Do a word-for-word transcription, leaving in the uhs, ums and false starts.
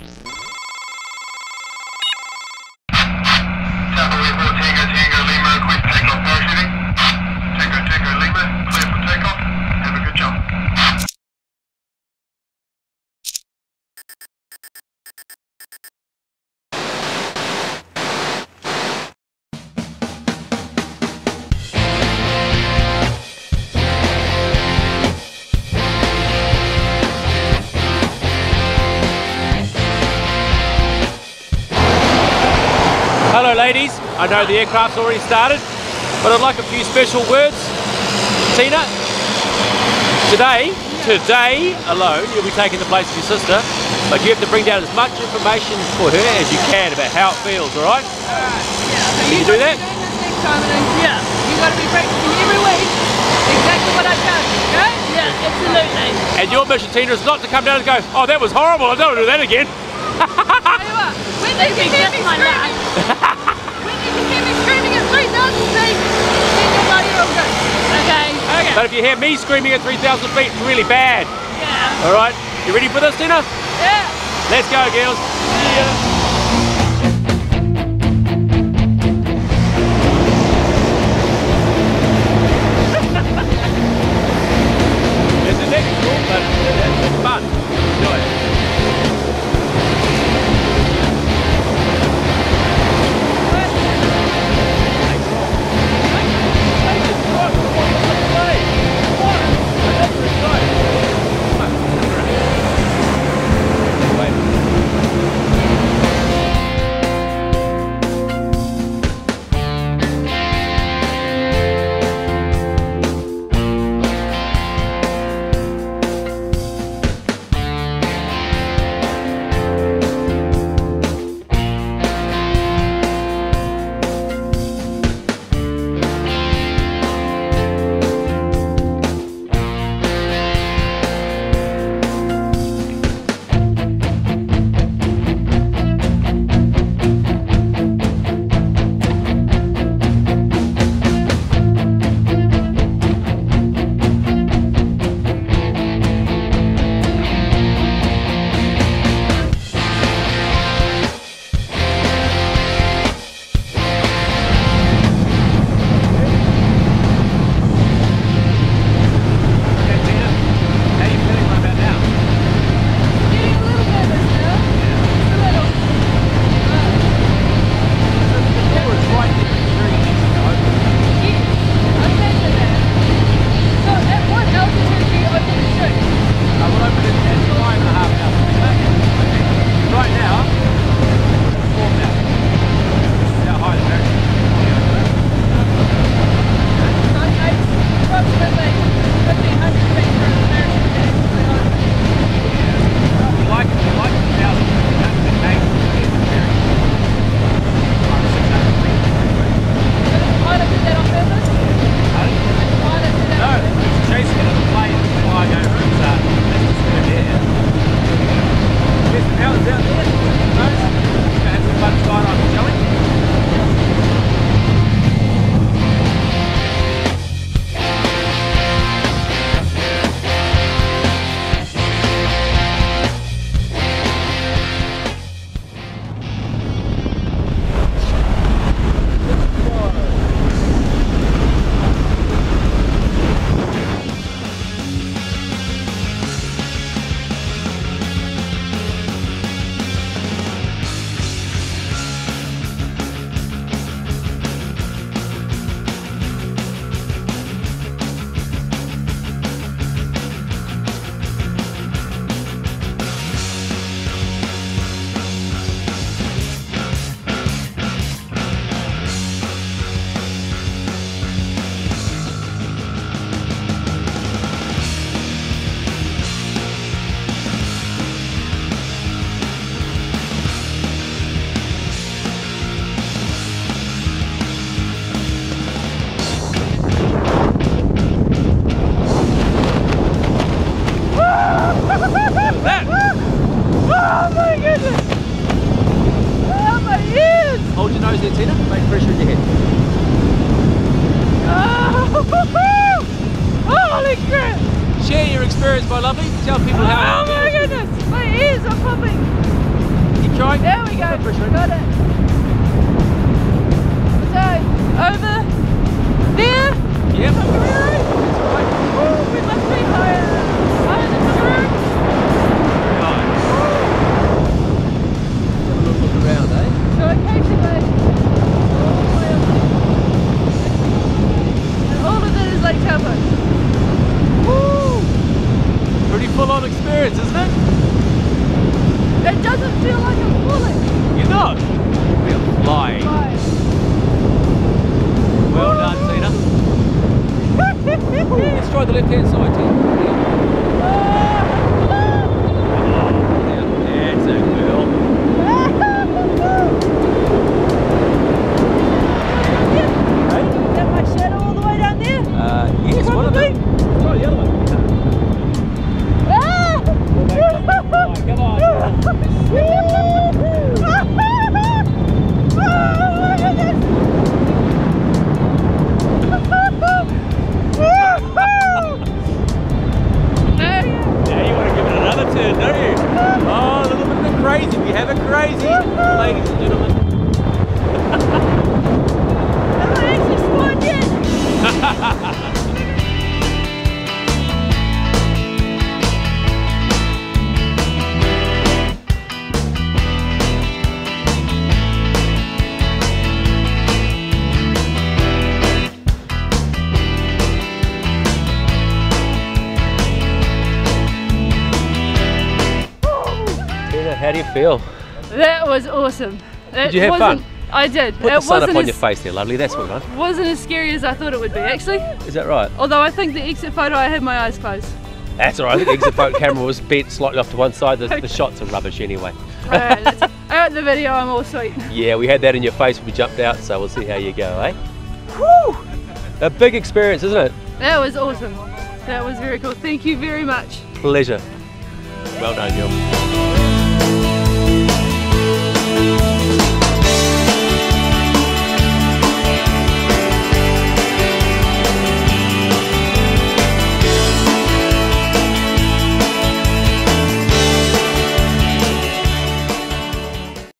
Hello ladies, I know the aircraft's already started, but I'd like a few special words. Tina, today, today alone, you'll be taking the place of your sister, but you have to bring down as much information for her as you can about how it feels, alright? Alright, yeah. Can you do that? Next time and then, yeah, you got to be practicing every week exactly what I tell you, okay? Yeah, absolutely. And your mission, Tina, is not to come down and go, oh that was horrible, I don't want to do that again. Tell you what, when did you hear me screaming? When did you hear me screaming at three thousand feet? Then you'll know you're all good. Okay? Okay. But if you hear me screaming at three thousand feet, it's really bad. Yeah. Alright, you ready for this, Tina? Yeah. Let's go, girls. Yeah. Isn't it cool? But it's fun. Enjoy it. Share your experience, my lovely. Tell people how. Oh my goodness, my ears are popping. We have a crazy, ladies and gentlemen. Am I actually spawned yet? How do you feel? That was awesome. It Did you have wasn't, fun? I did. Put it the sun up wasn't on as, your face there, lovely. That's what we want. wasn't as scary as I thought it would be, actually. Is that right? Although I think the exit photo, I had my eyes closed. That's all right. I think the exit photo camera was bent slightly off to one side. The, the shots are rubbish anyway. Alright, that's it. Out the video, I'm all sweet. Yeah, we had that in your face when we jumped out, so we'll see how you go, eh? Woo! A big experience, isn't it? That was awesome. That was very cool. Thank you very much. Pleasure. Well done, Jill.